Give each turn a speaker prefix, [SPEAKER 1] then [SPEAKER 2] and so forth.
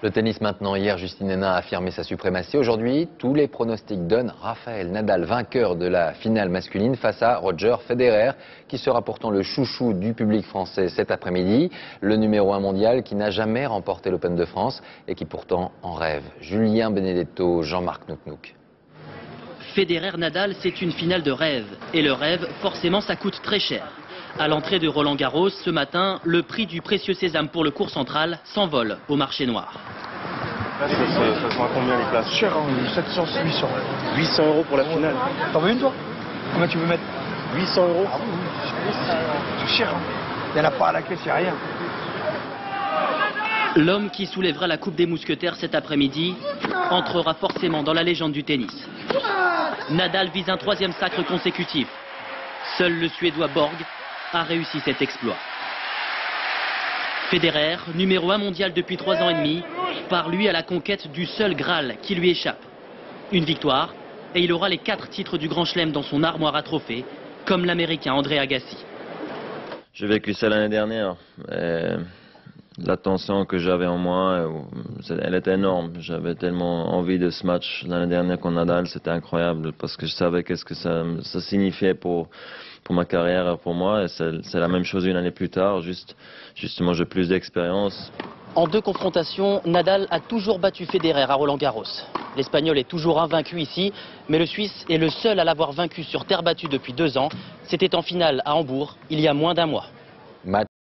[SPEAKER 1] Le tennis maintenant. Hier, Justine Henin a affirmé sa suprématie. Aujourd'hui, tous les pronostics donnent Rafael Nadal vainqueur de la finale masculine face à Roger Federer, qui sera pourtant le chouchou du public français cet après-midi. Le numéro 1 mondial qui n'a jamais remporté l'Open de France et qui pourtant en rêve. Julien Benedetto, Jean-Marc Nouknouk.
[SPEAKER 2] Federer-Nadal, c'est une finale de rêve. Et le rêve, forcément, ça coûte très cher. À l'entrée de Roland-Garros, ce matin, le prix du précieux sésame pour le cours central s'envole au marché noir.
[SPEAKER 3] Ça se vend à combien les places?
[SPEAKER 4] Cher, 700, 800.
[SPEAKER 3] 800 € pour la finale.
[SPEAKER 4] T'en veux une toi? Combien tu veux mettre?
[SPEAKER 3] 800 €.
[SPEAKER 4] Ah oui, c'est cher. Il n'y en a pas à la caisse, il n'y a rien.
[SPEAKER 2] L'homme qui soulèvera la Coupe des Mousquetaires cet après-midi entrera forcément dans la légende du tennis. Nadal vise un 3e sacre consécutif. Seul le Suédois Borg a réussi cet exploit. Federer, numéro 1 mondial depuis 3 ans et demi, part lui à la conquête du seul Graal qui lui échappe. Une victoire, et il aura les 4 titres du Grand Chelem dans son armoire à trophées, comme l'Américain André Agassi.
[SPEAKER 5] J'ai vécu ça l'année dernière. La tension que j'avais en moi, elle était énorme. J'avais tellement envie de ce match l'année dernière contre Nadal, c'était incroyable parce que je savais qu'est-ce que ça signifiait pour ma carrière et pour moi. Et c'est la même chose une année plus tard, justement j'ai plus d'expérience.
[SPEAKER 2] En 2 confrontations, Nadal a toujours battu Federer à Roland-Garros. L'Espagnol est toujours invaincu ici, mais le Suisse est le seul à l'avoir vaincu sur terre battue depuis 2 ans. C'était en finale à Hambourg, il y a moins d'1 mois.